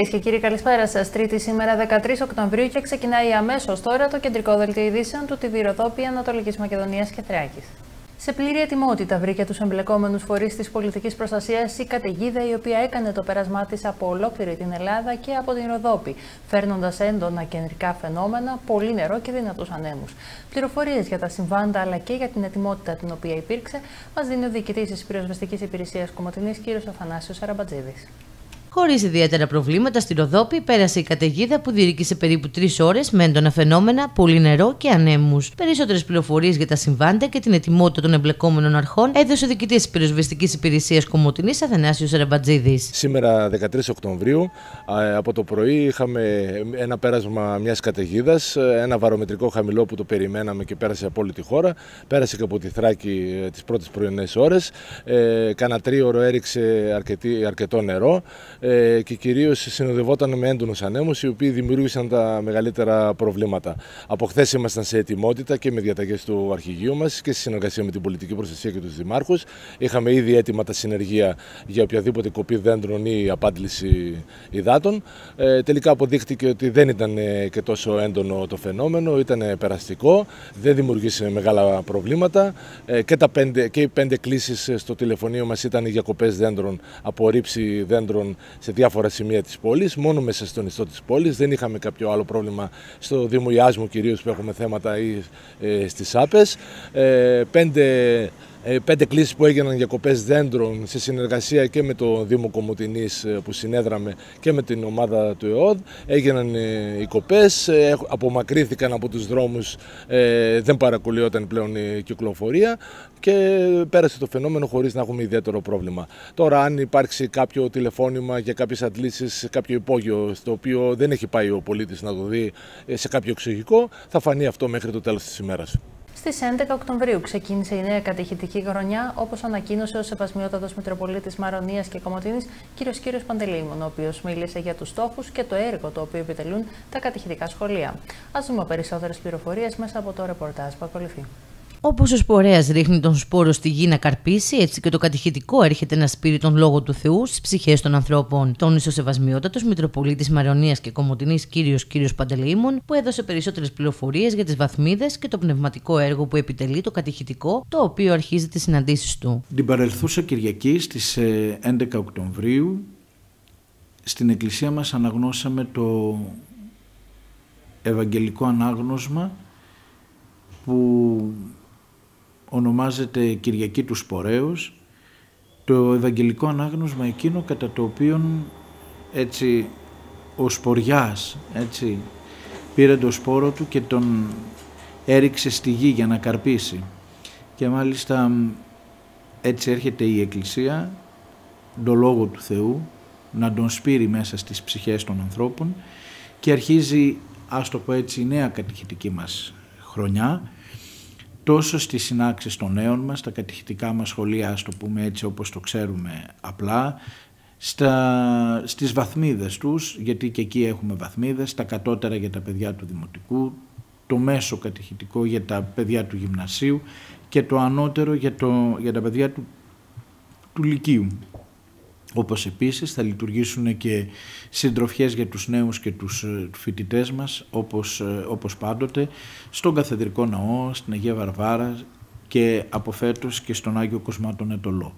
Κυρίες και κύριοι, καλησπέρα σας. Τρίτη σήμερα 13 Οκτωβρίου και ξεκινάει αμέσως τώρα το κεντρικό δελτίο ειδήσεων του TV Ροδόπη Ανατολικής Μακεδονίας και Θράκης. Σε πλήρη ετοιμότητα βρήκε τους εμπλεκόμενους φορείς της πολιτικής προστασίας η καταιγίδα, η οποία έκανε το πέρασμά της από ολόκληρη την Ελλάδα και από την Ροδόπη, φέρνοντας έντονα κεντρικά φαινόμενα, πολύ νερό και δυνατούς ανέμους. Πληροφορίες για τα συμβάντα αλλά και για την ετοιμότητα την οποία υπήρξε μας δίνει ο διοικητής της Πυροσβεστικής Υπηρεσίας Κομοτηνής, κ. Αφανάσιος Σαραμπατζίδης. Χωρίς ιδιαίτερα προβλήματα, στη Ροδόπη πέρασε η καταιγίδα που διήρκησε περίπου 3 ώρες με έντονα φαινόμενα, πολύ νερό και ανέμους. Περισσότερες πληροφορίες για τα συμβάντα και την ετοιμότητα των εμπλεκόμενων αρχών έδωσε ο διοικητής της Πυροσβεστικής Υπηρεσίας Κομοτηνής, Αθανάσιος Σαραμπατζίδης. Σήμερα, 13 Οκτωβρίου, από το πρωί είχαμε ένα πέρασμα μιας καταιγίδας, ένα βαρομετρικό χαμηλό που το περιμέναμε και πέρασε από όλη τη χώρα. Πέρασε και από τη Θράκη τις πρώτες πρωινές ώρες. Κάνα τρίωρο έριξε αρκετό νερό. Και κυρίως συνοδευόταν με έντονους ανέμους, οι οποίοι δημιούργησαν τα μεγαλύτερα προβλήματα. Από χθες ήμασταν σε ετοιμότητα και με διαταγές του αρχηγείου μας και σε συνεργασία με την πολιτική προστασία και τους δημάρχους. Είχαμε ήδη έτοιμα τα συνεργεία για οποιαδήποτε κοπή δέντρων ή απάντηση υδάτων. Τελικά αποδείχτηκε ότι δεν ήταν και τόσο έντονο το φαινόμενο, ήταν περαστικό, δεν δημιουργήσε μεγάλα προβλήματα. Και οι 5 κλήσεις στο τηλεφωνείο μας ήταν για κοπές δέντρων, απορρίψη δέντρων σε διάφορα σημεία της πόλης, μόνο μέσα στον ιστό της πόλης. Δεν είχαμε κάποιο άλλο πρόβλημα στο Δήμο Ιάσμου, κυρίως που έχουμε θέματα, ή στις ΑΠΕΣ. 5 κλήσεις που έγιναν για κοπές δέντρων σε συνεργασία και με το Δήμο Κομοτηνής που συνέδραμε και με την ομάδα του ΕΟΔ. Έγιναν οι κοπές, απομακρύθηκαν από τους δρόμους, δεν παρακολουθόταν πλέον η κυκλοφορία και πέρασε το φαινόμενο χωρίς να έχουμε ιδιαίτερο πρόβλημα. Τώρα, αν υπάρξει κάποιο τηλεφώνημα για κάποιες αντλήσεις σε κάποιο υπόγειο, στο οποίο δεν έχει πάει ο πολίτης να το δει σε κάποιο εξοχικό, θα φανεί αυτό μέχρι το τέλος της ημέρας. Στις 11 Οκτωβρίου ξεκίνησε η νέα κατηχητική χρονιά, όπως ανακοίνωσε ο Σεβασμιότατος Μητροπολίτης Μαρονίας και Κομοτηνής, κ. Παντελεήμων, ο οποίος μίλησε για τους στόχους και το έργο το οποίο επιτελούν τα κατηχητικά σχολεία. Ας δούμε περισσότερες πληροφορίες μέσα από το ρεπορτάζ που ακολουθεί. Όπως ο σπορέας ρίχνει τον σπόρο στη γη να καρπίσει, έτσι και το κατηχητικό έρχεται να σπείρει τον λόγο του Θεού στις ψυχές των ανθρώπων. Τόνισε ο Σεβασμιότατος Μητροπολίτης Μαρονίας και Κομοτηνής κ. Παντελεήμων, που έδωσε περισσότερες πληροφορίες για τις βαθμίδες και το πνευματικό έργο που επιτελεί το κατηχητικό, το οποίο αρχίζει τις συναντήσεις του. Την παρελθούσα Κυριακή στις 11 Οκτωβρίου, στην εκκλησία μας αναγνώσαμε το Ευαγγελικό Ανάγνωσμα που ονομάζεται Κυριακή του Σπορέως, το Ευαγγελικό Ανάγνωσμα εκείνο κατά το οποίο έτσι ο Σποριάς πήρε το σπόρο του και τον έριξε στη γη για να καρπίσει. Και μάλιστα έτσι έρχεται η Εκκλησία, το Λόγο του Θεού, να τον σπείρει μέσα στις ψυχές των ανθρώπων και αρχίζει, ας το πω έτσι, η νέα κατηχητική μας χρονιά, τόσο στις συνάξεις των νέων μας, τα κατηχητικά μας σχολεία, ας το πούμε έτσι όπως το ξέρουμε απλά, στις βαθμίδες τους, γιατί και εκεί έχουμε βαθμίδες, τα κατώτερα για τα παιδιά του δημοτικού, το μέσο κατηχητικό για τα παιδιά του γυμνασίου και το ανώτερο για τα παιδιά του λυκείου. Όπως επίσης θα λειτουργήσουν και συντροφιές για τους νέους και τους φοιτητές μας, όπως πάντοτε, στον Καθεδρικό Ναό, στην Αγία Βαρβάρα και από φέτος και στον Άγιο Κοσμά τον Ετωλό.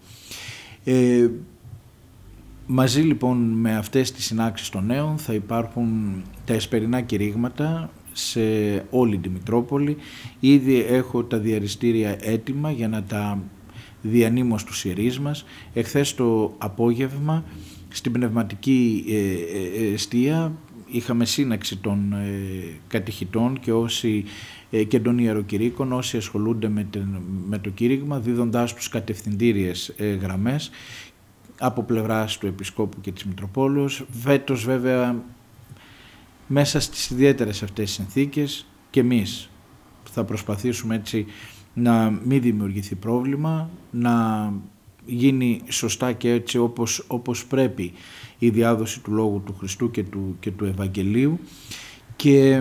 Μαζί λοιπόν με αυτές τις συνάξεις των νέων θα υπάρχουν τα εσπερινά κηρύγματα σε όλη τη Μητρόπολη. Ήδη έχω τα διαριστήρια έτοιμα για να τα διανύμω στους ιερείς μας. Εχθές το απόγευμα στην πνευματική εστία είχαμε σύναξη των κατηχητών και των ιεροκηρύκων, όσοι ασχολούνται με το κήρυγμα, δίδοντάς τους κατευθυντήριες γραμμές από πλευράς του Επισκόπου και της Μητροπόλεως. Φέτος βέβαια μέσα στις ιδιαίτερες αυτές συνθήκες και εμείς θα προσπαθήσουμε έτσι να μην δημιουργηθεί πρόβλημα, να γίνει σωστά και έτσι όπως πρέπει η διάδοση του Λόγου του Χριστού και του Ευαγγελίου. Και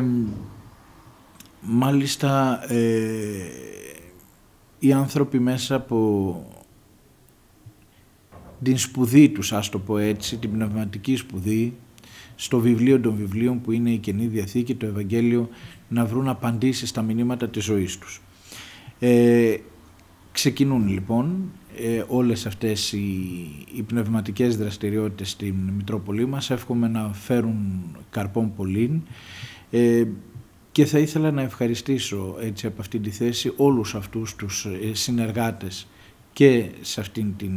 μάλιστα οι άνθρωποι μέσα από την σπουδή τους, ας το πω έτσι, την πνευματική σπουδή, στο βιβλίο των βιβλίων που είναι η Καινή Διαθήκη, το Ευαγγέλιο, να βρουν απαντήσεις στα μηνύματα της ζωής τους. Ξεκινούν λοιπόν όλες αυτές οι πνευματικές δραστηριότητες στην Μητρόπολη μας. Εύχομαι να φέρουν καρπόν πολλήν και θα ήθελα να ευχαριστήσω έτσι από αυτή τη θέση όλους αυτούς τους συνεργάτες και σε αυτήν την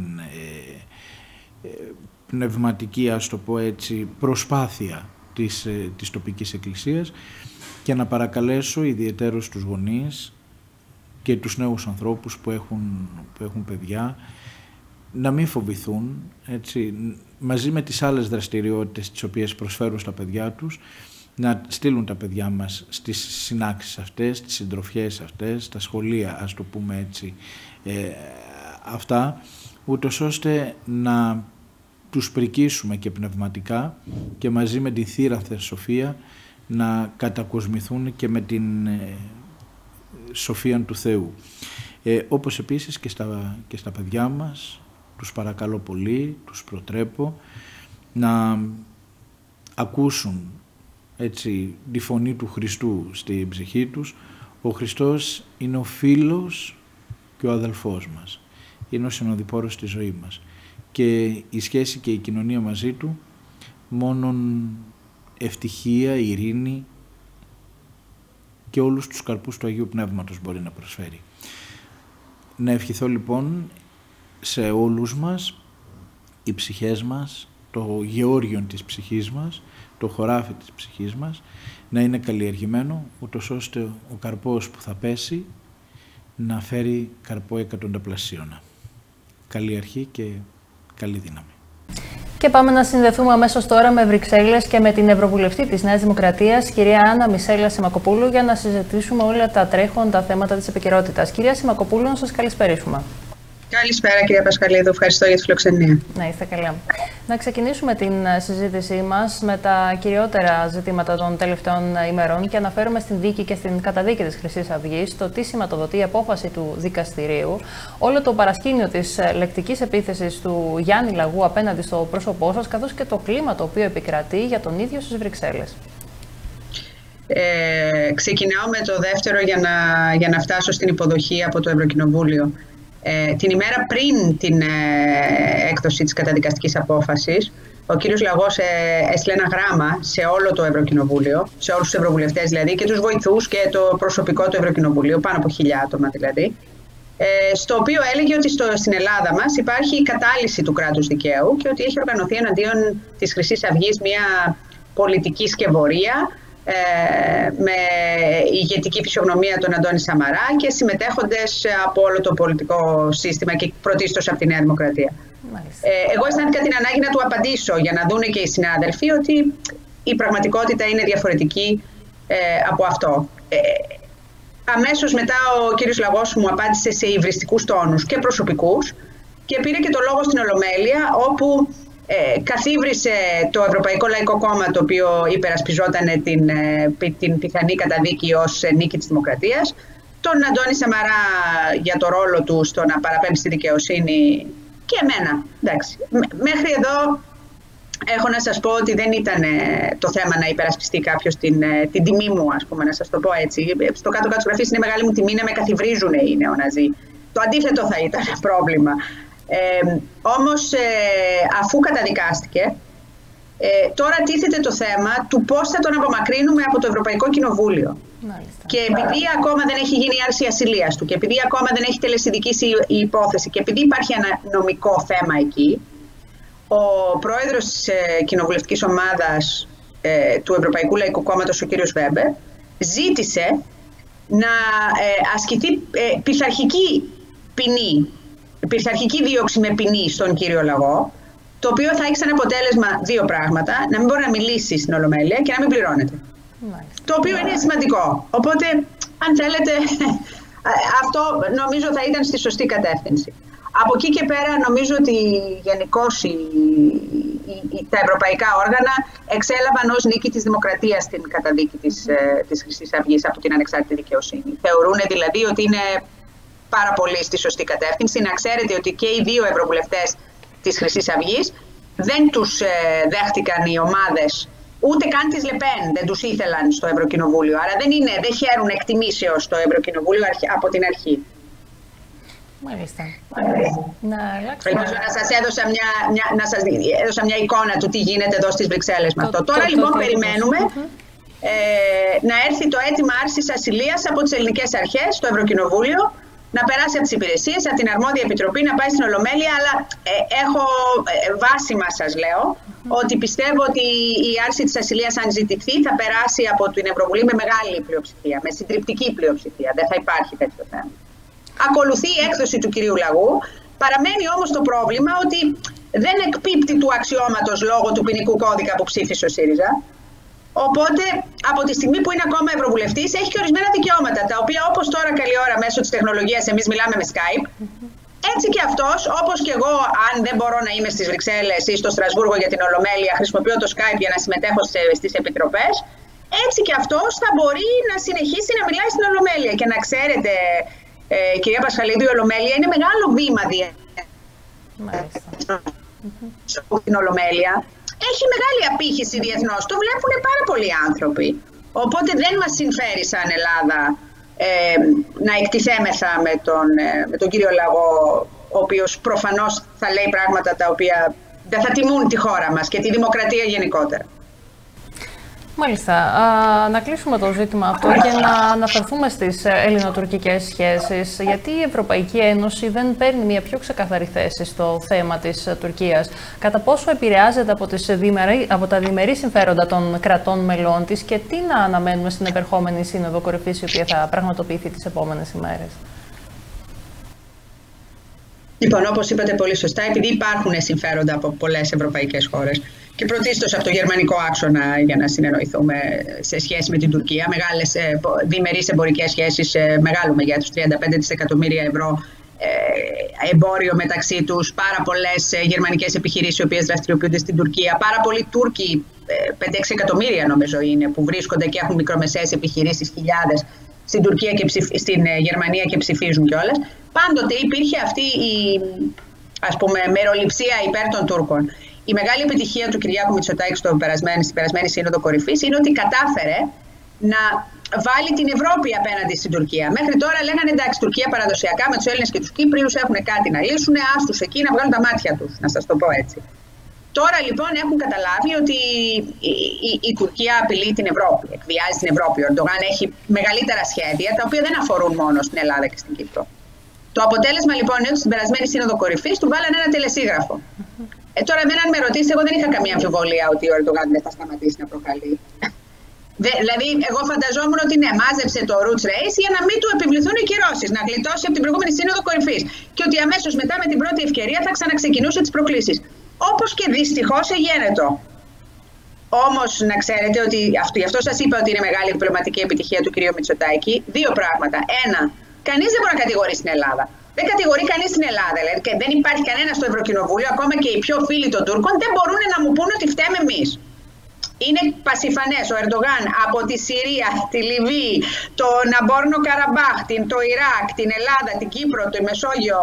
πνευματική, ας το πω έτσι, προσπάθεια της τοπικής εκκλησίας, και να παρακαλέσω ιδιαιτέρως τους γονείς και τους νέους ανθρώπους που έχουν παιδιά να μην φοβηθούν, έτσι, μαζί με τις άλλες δραστηριότητες τις οποίες προσφέρουν στα παιδιά τους, να στείλουν τα παιδιά μας στις συνάξεις αυτές, στις συντροφιές αυτές, στα σχολεία, ας το πούμε έτσι, αυτά, ούτως ώστε να τους πρικίσουμε και πνευματικά και μαζί με την θύρανθεν σοφία να κατακοσμηθούν και με την σοφία του Θεού. Όπως επίσης και στα παιδιά μας, τους παρακαλώ πολύ, τους προτρέπω να ακούσουν έτσι τη φωνή του Χριστού στην ψυχή τους. Ο Χριστός είναι ο φίλος και ο αδελφός μας. Είναι ο συνοδοιπόρος στη ζωή μας. Και η σχέση και η κοινωνία μαζί του μόνον ευτυχία, ειρήνη και όλους τους καρπούς του Αγίου Πνεύματος μπορεί να προσφέρει. Να ευχηθώ λοιπόν σε όλους μας, οι ψυχές μας, το γεώργιον της ψυχής μας, το χωράφι της ψυχής μας, να είναι καλλιεργημένο, ούτως ώστε ο καρπός που θα πέσει να φέρει καρπό εκατονταπλασίωνα. Καλή αρχή και καλή δύναμη. Και πάμε να συνδεθούμε αμέσως τώρα με Βρυξέλλες και με την Ευρωβουλευτή της Νέας Δημοκρατίας, κυρία Άννα Μισέλα Σιμακοπούλου, για να συζητήσουμε όλα τα τρέχοντα θέματα της επικαιρότητας. Κυρία Σιμακοπούλου, να σας καλησπερίσουμε. Καλησπέρα κυρία Πασχαλίδου, ευχαριστώ για τη φιλοξενία. Να είστε καλά. Να ξεκινήσουμε την συζήτησή μας με τα κυριότερα ζητήματα των τελευταίων ημερών και αναφέρουμε στην δίκη και στην καταδίκη της Χρυσής Αυγής το τι σηματοδοτεί η απόφαση του δικαστηρίου, όλο το παρασκήνιο της λεκτικής επίθεσης του Γιάννη Λαγού απέναντι στο πρόσωπό σας, καθώς και το κλίμα το οποίο επικρατεί για τον ίδιο στις Βρυξέλλες. Ξεκινάω με το δεύτερο για να φτάσω στην υποδοχή από το Ευρωκοινοβούλιο. Την ημέρα πριν την έκδοση της καταδικαστικής απόφασης, ο κύριος Λαγός έστειλε ένα γράμμα σε όλο το Ευρωκοινοβούλιο, σε όλους τους ευρωβουλευτές δηλαδή, και τους βοηθούς και το προσωπικό του Ευρωκοινοβουλίου, πάνω από 1.000 άτομα δηλαδή, στο οποίο έλεγε ότι στην Ελλάδα μας υπάρχει κατάλυση του κράτους δικαίου και ότι έχει οργανωθεί εναντίον της Χρυσής Αυγής μια πολιτική σκευωρία με ηγετική φυσιογνωμία τον Αντώνη Σαμαρά και συμμετέχοντες από όλο το πολιτικό σύστημα και πρωτίστως από τη Νέα Δημοκρατία. Εγώ αισθάνθηκα την ανάγκη να του απαντήσω για να δούνε και οι συνάδελφοι ότι η πραγματικότητα είναι διαφορετική από αυτό. Αμέσως μετά ο κύριος Λαγός μου απάντησε σε υβριστικούς τόνους και προσωπικούς και πήρε και το λόγο στην Ολομέλεια, όπου καθίβρισε το Ευρωπαϊκό Λαϊκό Κόμμα, το οποίο υπερασπιζόταν την πιθανή καταδίκη ως νίκη της Δημοκρατίας, τον Αντώνη Σαμαρά για το ρόλο του στο να παραπέμψει στη δικαιοσύνη και εμένα. Εντάξει. Μέχρι εδώ έχω να σας πω ότι δεν ήταν το θέμα να υπερασπιστεί κάποιος την τιμή μου, ας πούμε, να σας το πω έτσι. Στο κάτω-κάτω της γραφής είναι μεγάλη μου τιμή να με καθιβρίζουν οι νεοναζί. Το αντίθετο θα ήταν πρόβλημα. Όμως αφού καταδικάστηκε, τώρα τίθεται το θέμα του πώς θα τον απομακρύνουμε από το Ευρωπαϊκό Κοινοβούλιο. Μάλιστα. Και επειδή ακόμα δεν έχει γίνει άρση ασυλίας του και επειδή ακόμα δεν έχει τελεσυνδικήσει η υπόθεση και επειδή υπάρχει ένα νομικό θέμα εκεί, ο πρόεδρος της κοινοβουλευτικής ομάδας του Ευρωπαϊκού Λαϊκού Κόμματος, ο κύριος Βέμπερ, ζήτησε να ασκηθεί πειθαρχική ποινή, πειθαρχική δίωξη με ποινή στον κύριο Λαγό, το οποίο θα έχει σαν αποτέλεσμα δύο πράγματα: να μην μπορεί να μιλήσει στην Ολομέλεια και να μην πληρώνεται. Μάλιστα. Το οποίο είναι σημαντικό. Οπότε, αν θέλετε, αυτό νομίζω θα ήταν στη σωστή κατεύθυνση. Από εκεί και πέρα νομίζω ότι γενικώς τα ευρωπαϊκά όργανα εξέλαβαν ως νίκη της δημοκρατίας την καταδίκη της Χρυσής Αυγής από την ανεξάρτητη δικαιοσύνη. Θεωρούν δηλαδή ότι είναι πάρα πολύ στη σωστή κατεύθυνση. Να ξέρετε ότι και οι δύο ευρωβουλευτές της Χρυσής Αυγής δεν τους δέχτηκαν οι ομάδες, ούτε καν τις Λεπέν δεν τους ήθελαν στο Ευρωκοινοβούλιο. Άρα δεν χαίρουν εκτιμήσεως στο Ευρωκοινοβούλιο από την αρχή. Μάλιστα. Να σας έδωσα μια εικόνα του τι γίνεται εδώ στις Βρυξέλλες με αυτό. Τώρα λοιπόν περιμένουμε να έρθει το αίτημα άρσης ασυλίας από τις ελληνικές αρχές στο Ευρωκοινοβούλιο, να περάσει από τις υπηρεσίες, από την αρμόδια επιτροπή, να πάει στην Ολομέλεια, αλλά έχω βάσιμα, σας λέω, ότι πιστεύω ότι η άρση της ασυλίας, αν ζητηθεί, θα περάσει από την Ευρωβουλή με μεγάλη πλειοψηφία, με συντριπτική πλειοψηφία. Δεν θα υπάρχει τέτοιο θέμα. Ακολουθεί η έκδοση του κυρίου Λαγού. Παραμένει όμως το πρόβλημα ότι δεν εκπίπτει του αξιώματος λόγω του ποινικού κώδικα που ψήφισε ο ΣΥΡΙΖΑ. Οπότε, από τη στιγμή που είναι ακόμα ευρωβουλευτής, έχει και ορισμένα δικαιώματα, τα οποία, όπως τώρα καλή ώρα μέσω της τεχνολογίας εμείς μιλάμε με Skype, έτσι και αυτός, όπως και εγώ, αν δεν μπορώ να είμαι στις Βρυξέλλες ή στο Στρασβούργο για την Ολομέλεια, χρησιμοποιώ το Skype για να συμμετέχω στις επιτροπές, έτσι και αυτός θα μπορεί να συνεχίσει να μιλάει στην Ολομέλεια. Και να ξέρετε, κυρία Πασχαλίδου, η Ολομέλεια είναι μεγάλο βήμα στην Ολομέλεια. Έχει μεγάλη απήχηση διεθνώς. Το βλέπουν πάρα πολλοί άνθρωποι. Οπότε δεν μας συμφέρει σαν Ελλάδα να εκτιθέμεθα με τον κύριο Λαγό, ο οποίος προφανώς θα λέει πράγματα τα οποία δεν θα τιμούν τη χώρα μας και τη δημοκρατία γενικότερα. Μάλιστα. Να κλείσουμε το ζήτημα αυτό και να αναφερθούμε στις ελληνοτουρκικές σχέσεις, γιατί η Ευρωπαϊκή Ένωση δεν παίρνει μια πιο ξεκαθαρή θέση στο θέμα της Τουρκίας. Κατά πόσο επηρεάζεται από τα διμερεί συμφέροντα των κρατών μελών της και τι να αναμένουμε στην επερχόμενη Σύνοδο Κορυφής, η οποία θα πραγματοποιηθεί τις επόμενες ημέρες? Λοιπόν, όπως είπατε πολύ σωστά, επειδή υπάρχουν συμφέροντα από πολλές ευρωπαϊκές χώρες και πρωτίστως από το γερμανικό άξονα, για να συνεννοηθούμε, σε σχέση με την Τουρκία, μεγάλες διμερείς εμπορικές σχέσεις μεγάλου μεγέθους, 35 δισεκατομμύρια ευρώ εμπόριο μεταξύ τους, πάρα πολλές γερμανικές επιχειρήσεις οι οποίες δραστηριοποιούνται στην Τουρκία, πάρα πολλοί Τούρκοι, 5-6 εκατομμύρια νομίζω είναι, που βρίσκονται και έχουν μικρομεσαίες επιχειρήσεις, χιλιάδες, στην Τουρκία και στην Γερμανία και ψηφίζουν κιόλας. Πάντοτε υπήρχε αυτή η, ας πούμε, μεροληψία υπέρ των Τούρκων. Η μεγάλη επιτυχία του Κυριάκου Μητσοτάκη στην περασμένη Σύνοδο Κορυφής είναι ότι κατάφερε να βάλει την Ευρώπη απέναντι στην Τουρκία. Μέχρι τώρα λέγανε εντάξει, Τουρκία παραδοσιακά με τους Έλληνες και τους Κύπριους έχουν κάτι να λύσουν, άστους εκεί να βγάλουν τα μάτια τους, να σας το πω έτσι. Τώρα λοιπόν έχουν καταλάβει ότι η Τουρκία απειλεί την Ευρώπη, εκβιάζει την Ευρώπη. Ο Ερντογάν έχει μεγαλύτερα σχέδια, τα οποία δεν αφορούν μόνο στην Ελλάδα και στην Κύπρο. Το αποτέλεσμα λοιπόν είναι ότι στην περασμένη Σύνοδο Κορυφής του βάλανε ένα τελεσίγραφο. Τώρα, αν με ρωτήσετε, εγώ δεν είχα καμία αμφιβολία ότι ο Ερντογάν δεν θα σταματήσει να προκαλεί. Δηλαδή, εγώ φανταζόμουν ότι ναι, μάζεψε το Roots Race για να μην του επιβληθούν οι κυρώσεις, να γλιτώσει από την προηγούμενη Σύνοδο Κορυφής. Και ότι αμέσως μετά, με την πρώτη ευκαιρία, θα ξαναξεκινούσε τις προκλήσεις. Όπως και δυστυχώς εγένετο. Όμως, να ξέρετε ότι γι' αυτό σας είπα ότι είναι μεγάλη διπλωματική επιτυχία του κ. Μητσοτάκη. Δύο πράγματα. Ένα, κανείς δεν μπορεί να κατηγορήσει την Ελλάδα. Δεν κατηγορεί κανείς την Ελλάδα. Δηλαδή, και δεν υπάρχει κανένα στο Ευρωκοινοβούλιο, ακόμα και οι πιο φίλοι των Τούρκων, δεν μπορούν να μου πούνε ότι φταίμε εμείς. Είναι πασιφανές ο Ερντογάν από τη Συρία, τη Λιβύη, το Ναγκόρνο Καραμπάχ, το Ιράκ, την Ελλάδα, την Κύπρο, το Μεσόγειο.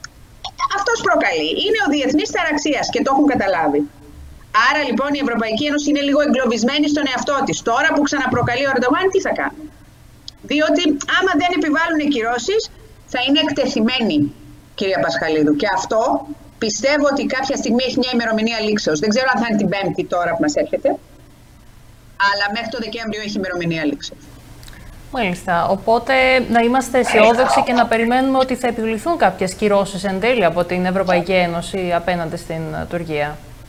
Αυτός προκαλεί. Είναι ο διεθνής ταραξίας και το έχουν καταλάβει. Άρα λοιπόν η Ευρωπαϊκή Ένωση είναι λίγο εγκλωβισμένη στον εαυτό της. Τώρα που ξαναπροκαλεί ο Ερντογάν, τι θα κάνει? Διότι άμα δεν επιβάλλουν κυρώσεις, θα είναι εκτεθειμένοι, κυρία Πασχαλίδου. Και αυτό πιστεύω ότι κάποια στιγμή έχει μια ημερομηνία λήξεως. Δεν ξέρω αν θα είναι την Πέμπτη τώρα που μας έρχεται, αλλά μέχρι το Δεκέμβριο έχει ημερομηνία λήξεως. Μάλιστα. Οπότε να είμαστε αισιόδοξοι και να περιμένουμε ότι θα επιβληθούν κάποιες κυρώσεις εν τέλει από την Ευρωπαϊκή Ένωση απέναντι στην Τουρκία.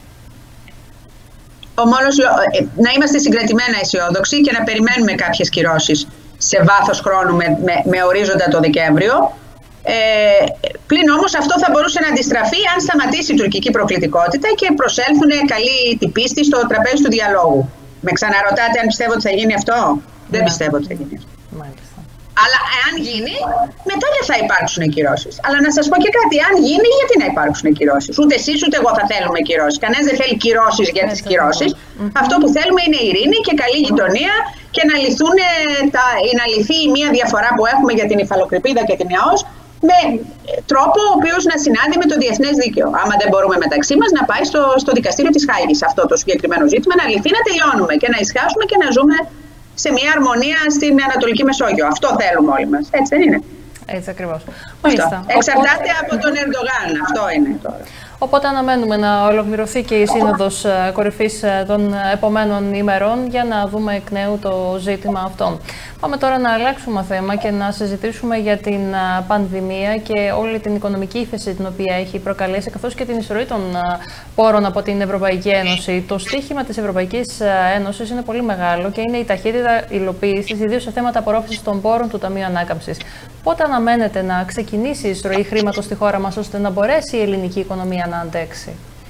Να είμαστε συγκρατημένα αισιόδοξοι και να περιμένουμε κάποιες κυρώσεις σε βάθος χρόνου με ορίζοντα το Δεκέμβριο. Πλην όμως αυτό θα μπορούσε να αντιστραφεί αν σταματήσει η τουρκική προκλητικότητα και προσέλθουν καλή την πίστη στο τραπέζι του διαλόγου. Με ξαναρωτάτε αν πιστεύω ότι θα γίνει αυτό? Δεν πιστεύω ότι θα γίνει αυτό. Μάλιστα. Αλλά αν γίνει, μετά δεν θα υπάρξουν κυρώσεις. Αλλά να σας πω και κάτι, αν γίνει, γιατί να υπάρξουν κυρώσεις? Ούτε εσείς ούτε εγώ θα θέλουμε κυρώσεις. Κανένας δεν θέλει κυρώσεις για τις κυρώσεις. Αυτό που θέλουμε είναι ειρήνη και καλή γειτονία και να λυθεί η μία διαφορά που έχουμε για την υφαλοκρηπίδα και την ΕΑΟΣ, με τρόπο ο οποίος να συνάδει με το διεθνές δίκαιο. Άμα δεν μπορούμε μεταξύ μας, να πάει στο δικαστήριο της Χάγης αυτό το συγκεκριμένο ζήτημα, να λυθεί, να τελειώνουμε και να ησυχάσουμε και να ζούμε σε μια αρμονία στην Ανατολική Μεσόγειο. Αυτό θέλουμε όλοι μας. Έτσι δεν είναι? Έτσι ακριβώς. Εξαρτάται από τον Ερντογάν. Αυτό είναι τώρα. Οπότε αναμένουμε να ολοκληρωθεί και η Σύνοδος Κορυφής των επομένων ημερών για να δούμε εκ νέου το ζήτημα αυτό. Πάμε τώρα να αλλάξουμε θέμα και να συζητήσουμε για την πανδημία και όλη την οικονομική ύφεση την οποία έχει προκαλέσει, καθώς και την εισρωή των πόρων από την Ευρωπαϊκή Ένωση. Το στίχημα της Ευρωπαϊκής Ένωσης είναι πολύ μεγάλο και είναι η ταχύτητα υλοποίησης, ιδίως σε θέματα απορρόφησης των πόρων του Ταμείου Ανάκαμψης. Πότε αναμένεται να ξεκινήσει η εισρωή χρήματος στη χώρα μας, ώστε να μπορέσει η ελληνική οικονομία να αντέξει?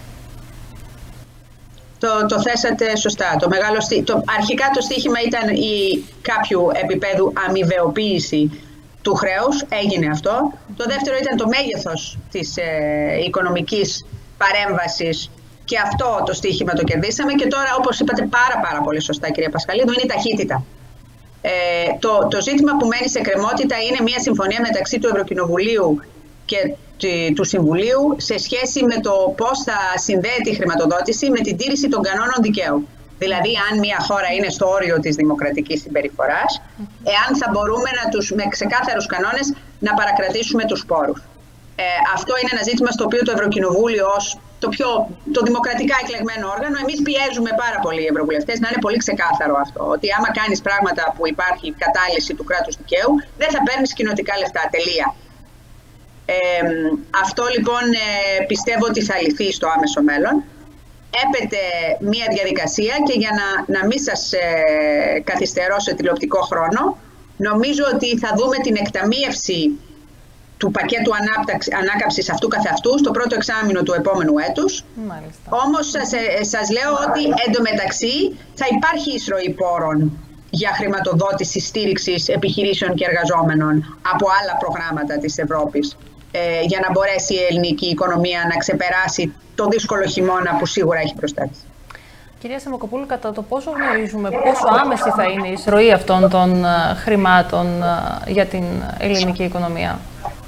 Το θέσατε σωστά. Αρχικά το στίχημα ήταν η κάποιου επίπεδου αμοιβαιοποίηση του χρέους. Έγινε αυτό. Το δεύτερο ήταν το μέγεθος της οικονομικής παρέμβασης και αυτό το στίχημα το κερδίσαμε. Και τώρα, όπως είπατε πάρα πολύ σωστά, κυρία Πασχαλίδου, είναι η ταχύτητα. Το ζήτημα που μένει σε κρεμότητα είναι μια συμφωνία μεταξύ του Ευρωκοινοβουλίου και του Συμβουλίου σε σχέση με το πώς θα συνδέεται η χρηματοδότηση με την τήρηση των κανόνων δικαίου. Δηλαδή, αν μια χώρα είναι στο όριο της δημοκρατικής συμπεριφοράς, εάν θα μπορούμε με ξεκάθαρους κανόνες να παρακρατήσουμε τους πόρους. Αυτό είναι ένα ζήτημα στο οποίο το Ευρωκοινοβούλιο ως το δημοκρατικά εκλεγμένο όργανο, εμείς πιέζουμε πάρα πολύ οι ευρωβουλευτές να είναι πολύ ξεκάθαρο αυτό. Ότι άμα κάνεις πράγματα που υπάρχει κατάλυση του κράτους δικαίου, δεν θα παίρνεις κοινοτικά λεφτά. Τελεία. Αυτό λοιπόν πιστεύω ότι θα λυθεί στο άμεσο μέλλον. Έπεται μια διαδικασία και για να μην σας καθυστερώ σε τηλεοπτικό χρόνο, νομίζω ότι θα δούμε την εκταμείευση του πακέτου ανάκαμψης αυτού καθεαυτού στο πρώτο εξάμηνο του επόμενου έτους. Μάλιστα. Όμως σας λέω ότι εντωμεταξύ θα υπάρχει εισρωή πόρων για χρηματοδότηση στήριξης επιχειρήσεων και εργαζόμενων από άλλα προγράμματα της Ευρώπης, για να μπορέσει η ελληνική οικονομία να ξεπεράσει το δύσκολο χειμώνα που σίγουρα έχει μπροστά της. Κυρία Σιμακοπούλου, κατά το πόσο γνωρίζουμε πόσο άμεση θα είναι η εισρωή αυτών των χρημάτων για την ελληνική οικονομία?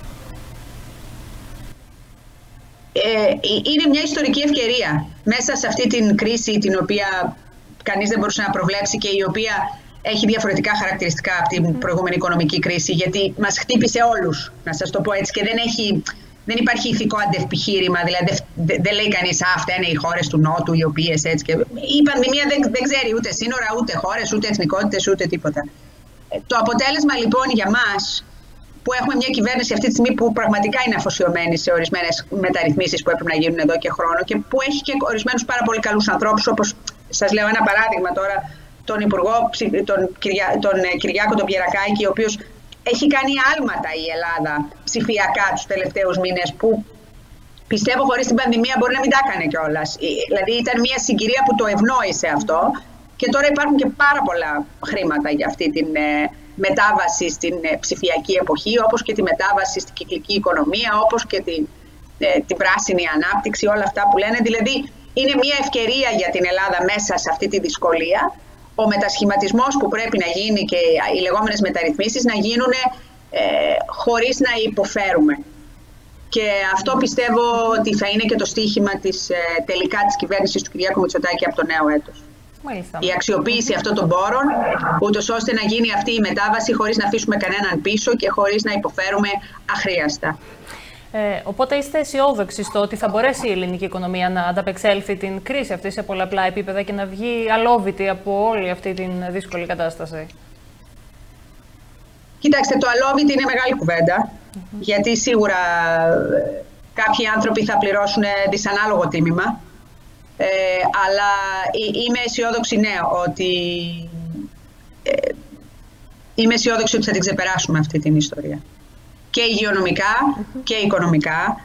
Είναι μια ιστορική ευκαιρία μέσα σε αυτή την κρίση την οποία κανείς δεν μπορούσε να προβλέψει και η οποία έχει διαφορετικά χαρακτηριστικά από την προηγούμενη οικονομική κρίση, γιατί μας χτύπησε όλους, να σας το πω έτσι, και δεν υπάρχει ηθικό αντεπιχείρημα, δηλαδή δεν λέει κανείς αυτά είναι οι χώρες του Νότου οι οποίες έτσι και... Η πανδημία δεν ξέρει ούτε σύνορα, ούτε χώρες, ούτε εθνικότητες, ούτε τίποτα. Το αποτέλεσμα λοιπόν για μας, που έχουμε μια κυβέρνηση αυτή τη στιγμή που πραγματικά είναι αφοσιωμένη σε ορισμένες μεταρρυθμίσεις που έπρεπε να γίνουν εδώ και χρόνο και που έχει και ορισμένους πάρα πολύ καλούς ανθρώπους, όπως σας λέω ένα παράδειγμα τώρα, τον Υπουργό, τον Κυριάκο τον Πιερακάκη, ο οποίος έχει κάνει άλματα η Ελλάδα ψηφιακά τους τελευταίους μήνες, που πιστεύω χωρίς την πανδημία μπορεί να μην τα έκανε κιόλας. Δηλαδή ήταν μια συγκυρία που το ευνόησε αυτό και τώρα υπάρχουν και πάρα πολλά χρήματα για αυτή την μετάβαση στην ψηφιακή εποχή, όπως και τη μετάβαση στην κυκλική οικονομία, όπως και την πράσινη ανάπτυξη, όλα αυτά που λένε. Δηλαδή είναι μια ευκαιρία για την Ελλάδα μέσα σε αυτή τη δυσκολία, ο μετασχηματισμός που πρέπει να γίνει και οι λεγόμενες μεταρρυθμίσεις να γίνουν χωρίς να υποφέρουμε. Και αυτό πιστεύω ότι θα είναι και το στίχημα τελικά της κυβέρνησης του Κυριάκου Μητσοτάκη από το νέο έτος. Μάλιστα. Η αξιοποίηση αυτών των πόρων, ούτως ώστε να γίνει αυτή η μετάβαση χωρίς να αφήσουμε κανέναν πίσω και χωρίς να υποφέρουμε αχρίαστα. Οπότε είστε αισιόδοξοι στο ότι θα μπορέσει η ελληνική οικονομία να ανταπεξέλθει την κρίση αυτή σε πολλαπλά επίπεδα και να βγει αλόβητη από όλη αυτή την δύσκολη κατάσταση? Κοιτάξτε, το αλόβητη είναι μεγάλη κουβέντα, γιατί σίγουρα κάποιοι άνθρωποι θα πληρώσουν δυσανάλογο τίμημα, αλλά είμαι αισιόδοξη, ναι, ότι είμαι αισιόδοξη ότι θα την ξεπεράσουμε αυτή την ιστορία. Και υγειονομικά και οικονομικά.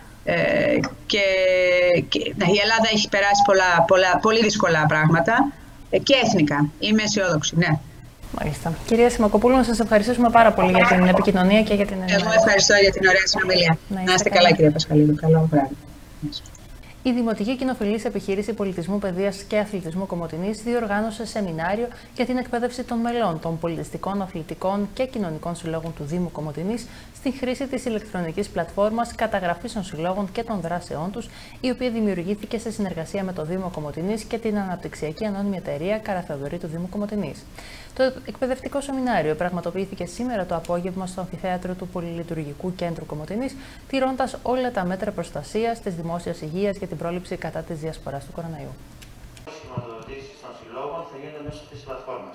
Η Ελλάδα έχει περάσει πολύ δύσκολα πράγματα και εθνικά. Είμαι αισιόδοξη, ναι. Μάλιστα. Κυρία Σιμακοπούλου, να σας ευχαριστήσουμε πάρα πολύ για την επικοινωνία και για την ενημέρωση. Εγώ ευχαριστώ για την ωραία συνομιλία. Να είστε καλά, κυρία Πασχαλίδου. Καλό βράδυ. Η Δημοτική Κοινοφιλής Επιχείρηση Πολιτισμού, Παιδείας και Αθλητισμού Κομοτηνής διοργάνωσε σεμινάριο για την εκπαίδευση των μελών των πολιτιστικών, αθλητικών και κοινωνικών συλλόγων του Δήμου Κομοτηνής στην χρήση της ηλεκτρονικής πλατφόρμας καταγραφής των συλλόγων και των δράσεών τους, η οποία δημιουργήθηκε σε συνεργασία με το Δήμο Κομοτηνής και την αναπτυξιακή ανώνυμη εταιρεία Καραθεοδωρή του Δήμου Κομοτηνής. Το εκπαιδευτικό σεμινάριο πραγματοποιήθηκε σήμερα το απόγευμα στο αμφιθέατρο του Πολυλειτουργικού Κέντρου Κομοτηνής, τηρώντας όλα τα μέτρα προστασίας της δημόσιας υγείας για την πρόληψη κατά της διασποράς του κοροναϊού. Οι χρηματοδοτήσεις των συλλόγων θα γίνονται μέσω της πλατφόρμας.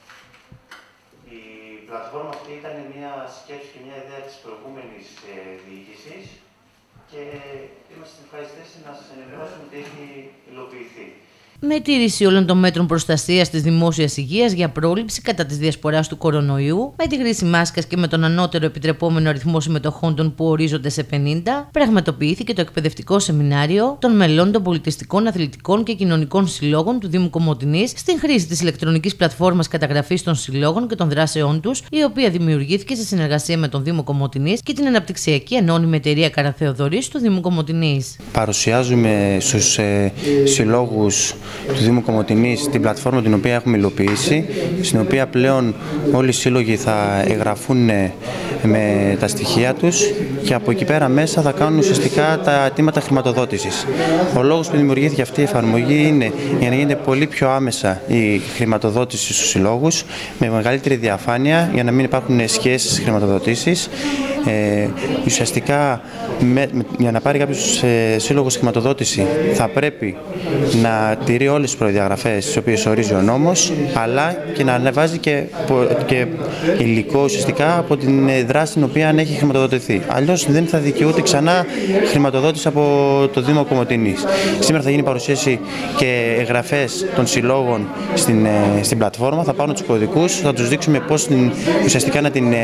Η πλατφόρμα αυτή ήταν μια σκέψη και μια ιδέα της προηγούμενης διοίκησης και είμαστε ευχαριστημένοι να σας ενημερώσουμε ότι έχει υλοποιηθεί. Με τήρηση όλων των μέτρων προστασίας της δημόσιας υγείας για πρόληψη κατά της διασποράς του κορονοϊού, με τη χρήση μάσκας και με τον ανώτερο επιτρεπόμενο αριθμό συμμετοχών που ορίζονται σε 50, πραγματοποιήθηκε το εκπαιδευτικό σεμινάριο των μελών των πολιτιστικών, αθλητικών και κοινωνικών συλλόγων του Δήμου Κομοτηνής στην χρήση της ηλεκτρονικής πλατφόρμας καταγραφής των συλλόγων και των δράσεών τους, η οποία δημιουργήθηκε σε συνεργασία με τον Δήμο Κομοτηνής και την αναπτυξιακή ανώνυμη εταιρεία Καραθεοδωρής του Δήμου Κομοτηνής. Παρουσιάζουμε στους συλλόγους του Δήμου Κομοτηνής την πλατφόρμα την οποία έχουμε υλοποιήσει, στην οποία πλέον όλοι οι σύλλογοι θα εγγραφούν με τα στοιχεία τους και από εκεί πέρα μέσα θα κάνουν ουσιαστικά τα αιτήματα χρηματοδότησης. Ο λόγος που δημιουργήθηκε αυτή η εφαρμογή είναι για να γίνεται πολύ πιο άμεσα η χρηματοδότηση στους συλλόγους, με μεγαλύτερη διαφάνεια, για να μην υπάρχουν σχέσεις χρηματοδοτήσεις. Ουσιαστικά για να πάρει κάποιος σύλλογος χρηματοδότηση θα πρέπει να τηρεί όλες τις προδιαγραφές τις οποίες ορίζει ο νόμος, αλλά και να ανεβάζει και υλικό ουσιαστικά από την δράση την οποία έχει χρηματοδοτηθεί. Αλλιώς δεν θα δικαιούται ξανά χρηματοδότηση από το Δήμο Κομοτηνής. Σήμερα θα γίνει παρουσίαση και εγγραφές των συλλόγων στην πλατφόρμα. Θα πάρουν τους κωδικούς, θα τους δείξουμε πώς ουσιαστικά να την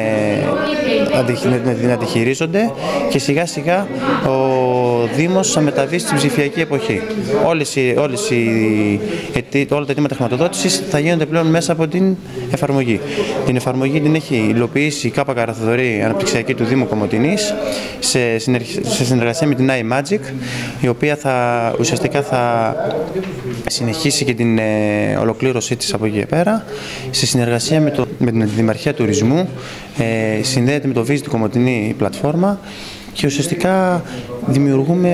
χειρίζονται και σιγά σιγά ο Δήμος θα μεταβεί στην ψηφιακή εποχή. Όλα τα αιτήματα χρηματοδότησης θα γίνονται πλέον μέσα από την εφαρμογή. Την εφαρμογή την έχει υλοποιήσει η ΚΑΠΑ Καραθεοδωρή Αναπτυξιακή του Δήμου Κομοτηνής σε συνεργασία με την iMagic, η οποία ουσιαστικά θα συνεχίσει και την ολοκλήρωσή της από εκεί και πέρα. Σε συνεργασία με την Δημαρχία Τουρισμού συνδέεται με το Visit Κομοτηνή πλατφόρμα και ουσιαστικά δημιουργούμε